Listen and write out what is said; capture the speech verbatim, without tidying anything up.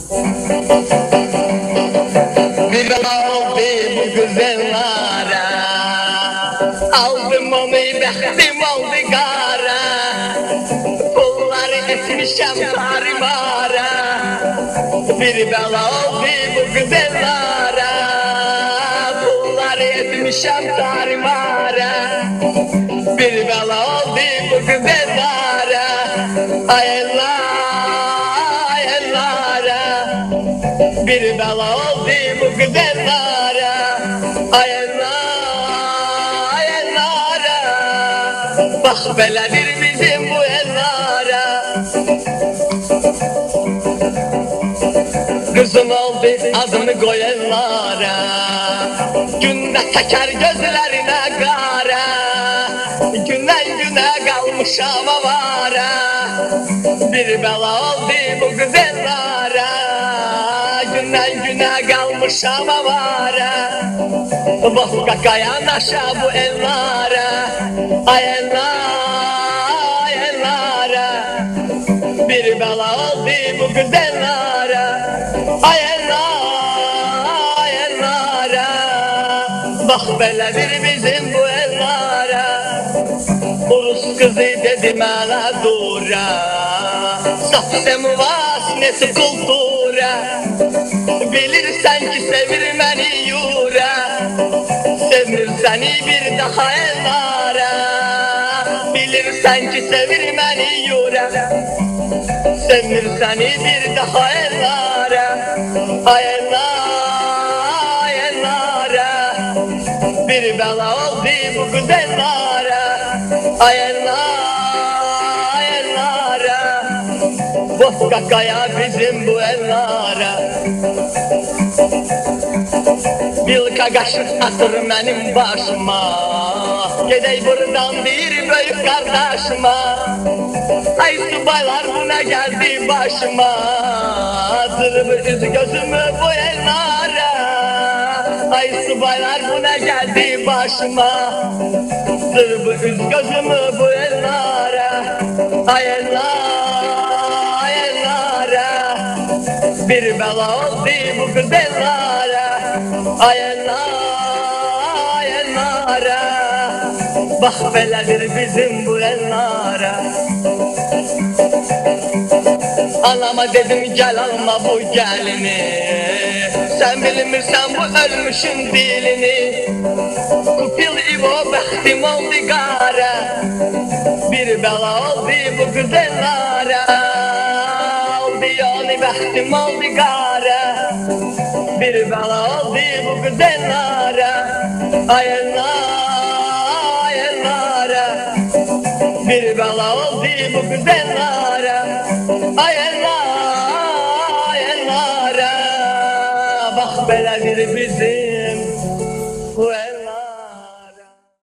Bir aldı bu güzellere, aldım onu bektim oldu kara. Pulları etmişem tarimara, bir bela oldu bu güzellere, pulları etmişem tarimara. Bir bela oldu bu güzellere, ay Allah, ay Allah. Bir bela oldu bu güzellere, ay Allah, ay Allah. Bak beladır bizim bu ellere. Kızım oldu adını koyanlara, günde teker gözlerine kara. Günden güne kalmış avara, bir bela oldu bu güzellere. Günden güne kalmış avara, bak kakaya naşa bu ellere. Ay Allah, ay ellere, bir bela oldu bu güzellere. Ay Allah, ay ellere, bak beladır bizim bu ellere. Urus kızı dedim ana dura, satsem vasnesi kultura. Bilirsen ki sevir beni yura, sevmir seni bir daha ellere. Bilirsen ki sevir beni yura, sevmir seni bir daha ellere. Ay Allah, ay ellere, bir bela oldu bu güzellere. Ay Allah, ay ellere, boz kakaya bizim bu ellere. Bir kagaşık atır benim başıma, gedey buradan bir büyük kardeşime. Ay subaylar buna geldi başıma, zırhımı üz gözümü bu ellere. Ay subaylar buna geldi başıma, zırhımı üz gözümü bu ellere. Ay Allah, ay ellere, bir bela oldu bu güzellere. Ay Allah, ay ellere, bak beladır bizim bu ellere. Anama dedim gel alma bu gelini, sen bilmirsen bu ölmüşün dilini. Kupil ivo bektim oldu kara, bir bela oldu bu güzellere. Oldu yani bektim oldu kara, bir bela oldu bu güzellere. Ay Allah, ay ellere, bir bela oldu bu güzellere. Ay Allah, ay ellere, bak beladır bizim